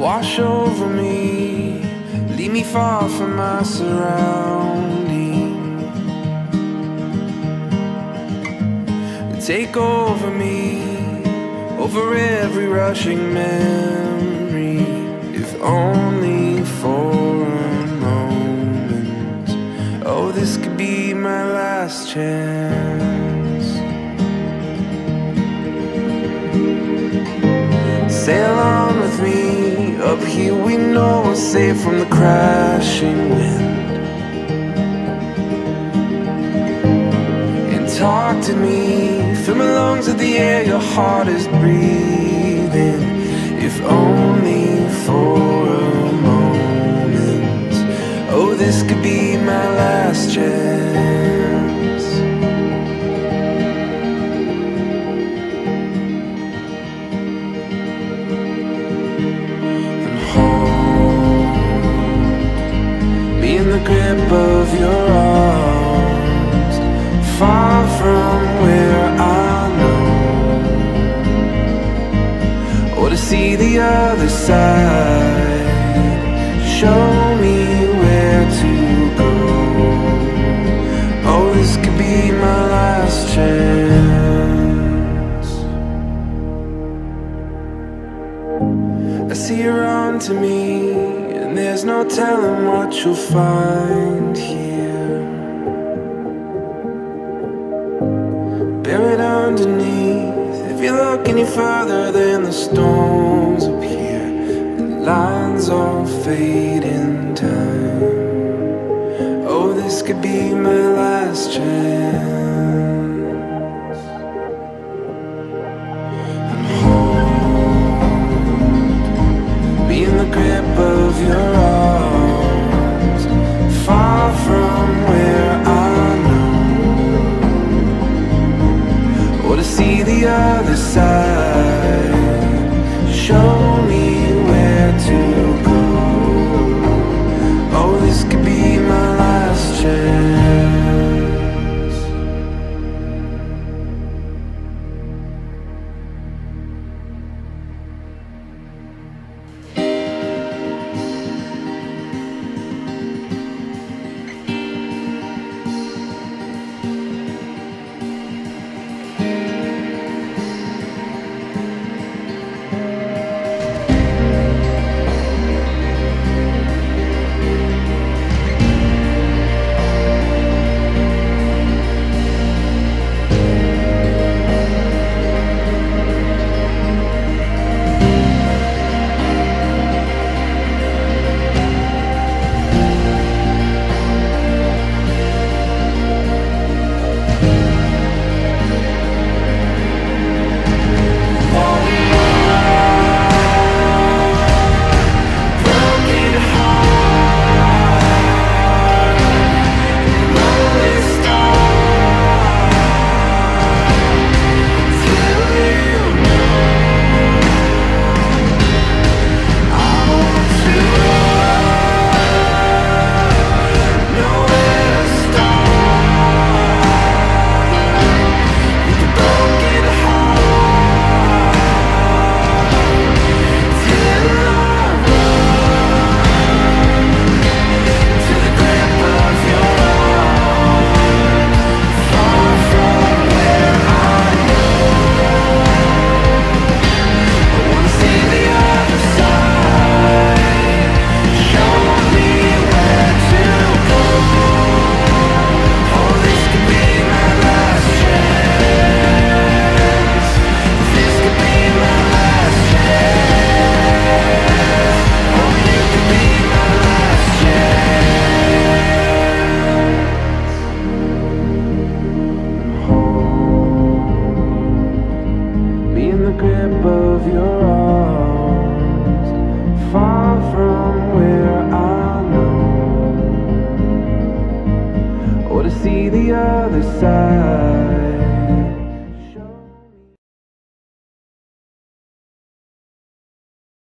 wash over me, leave me far from my surroundings. Take over me, over every rushing memory, if only for a moment. Oh, this could be my last chance. Sail on with me, up here we know we're safe from the crashing wind. And talk to me, fill my lungs with the air your heart is breathing, if only for a moment. Oh, this could be my last chance. In the grip of your arms, far from where I know, or to see the other side, show me where to go. Oh, this could be my last chance. I see you run to me, and there's no telling what you'll find here, buried underneath. If you look any further, then the storms appear, and lines all fade in time. Oh, this could be my last chance. And hold me in the grip of your arms, far from where I know, or to see the other side, show me where to go. Oh, this could be my last chance. See the other side.